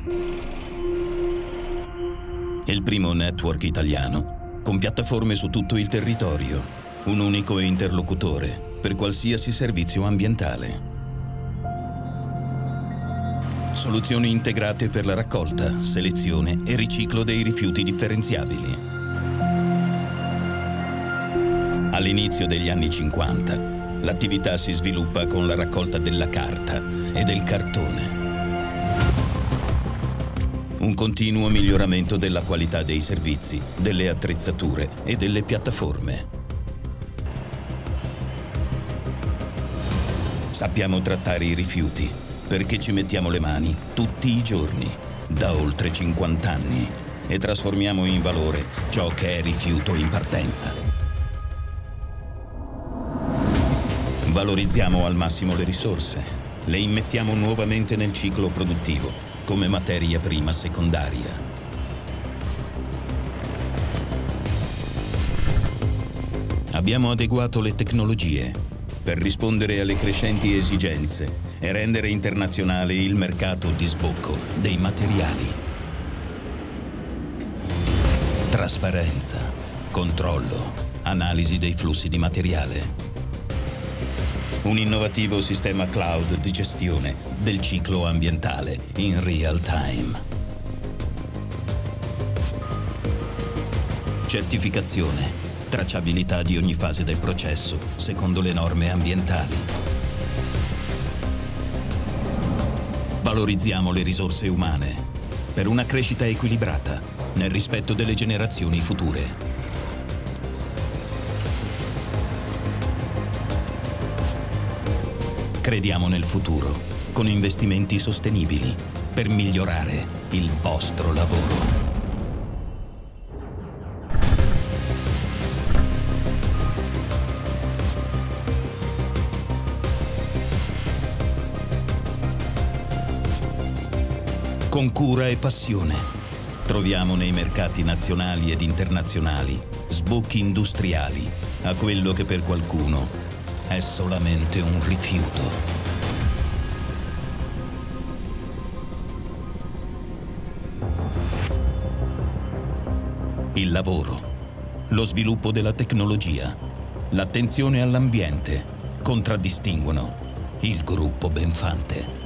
È il primo network italiano, con piattaforme su tutto il territorio, un unico interlocutore per qualsiasi servizio ambientale. Soluzioni integrate per la raccolta, selezione e riciclo dei rifiuti differenziabili. All'inizio degli anni 50, l'attività si sviluppa con la raccolta della carta e del cartone. Un continuo miglioramento della qualità dei servizi, delle attrezzature e delle piattaforme. Sappiamo trattare i rifiuti perché ci mettiamo le mani tutti i giorni, da oltre 50 anni, e trasformiamo in valore ciò che è rifiuto in partenza. Valorizziamo al massimo le risorse, le immettiamo nuovamente nel ciclo produttivo come materia prima secondaria. Abbiamo adeguato le tecnologie per rispondere alle crescenti esigenze e rendere internazionale il mercato di sbocco dei materiali. Trasparenza, controllo, analisi dei flussi di materiale. Un innovativo sistema cloud di gestione del ciclo ambientale in real time. Certificazione, tracciabilità di ogni fase del processo secondo le norme ambientali. Valorizziamo le risorse umane per una crescita equilibrata nel rispetto delle generazioni future. Crediamo nel futuro, con investimenti sostenibili, per migliorare il vostro lavoro. Con cura e passione, troviamo nei mercati nazionali ed internazionali sbocchi industriali a quello che per qualcuno è solamente un rifiuto. Il lavoro, lo sviluppo della tecnologia, l'attenzione all'ambiente contraddistinguono il gruppo Benfante.